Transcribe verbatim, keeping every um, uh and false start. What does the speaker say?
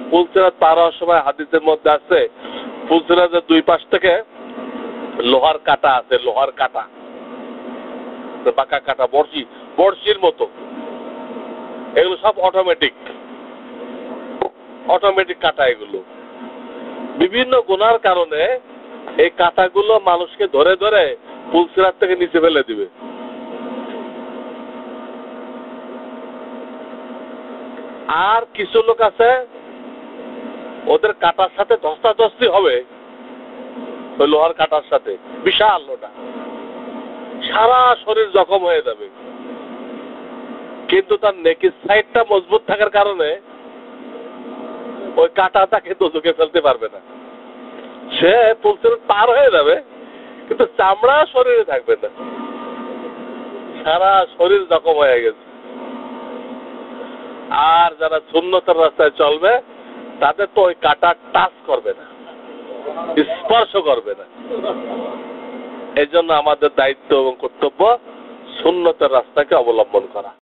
পুলসিরাত পার হওয়ার সময় হাদিসের মধ্যে আছে পুলসিরাতের দুই পাশ থেকে লোহার কাটা আছে, লোহার কাটা, বাঁকা কাটা, বড়শি বড়শির মতো। এগুলো সব অটোমেটিক, অটোমেটিক কাটা। এগুলো বিভিন্ন গুনার কারণে এই কাটাগুলো মানুষকে ধরে ধরে পুলসিরাত থেকে নিচে ফেলে দিবে। আর কিছু লোক আছে ওদের কাটার সাথে ধস্তাধস্তি হবে, ওই লোহার কাটার সাথে, বিশাল ওটা, সারা শরীর জখম হয়ে যাবে। কিন্তু তার নেকির সাইডটা মজবুত থাকার কারণে ওই কাটা তাকে দোজখে ফেলতে পারবে না। সে পুলসিরাত পার হয়ে যাবে কিন্তু চামড়া শরীরে থাকবে না, সারা শরীর জখম হয়ে গেছে। আর যারা সুন্নতের রাস্তায় চলবে তাদের তো ওই কাটা টাচ করবে না, স্পর্শ করবে না। এই জন্য আমাদের দায়িত্ব এবং কর্তব্য সুন্নতের রাস্তাকে অবলম্বন করা।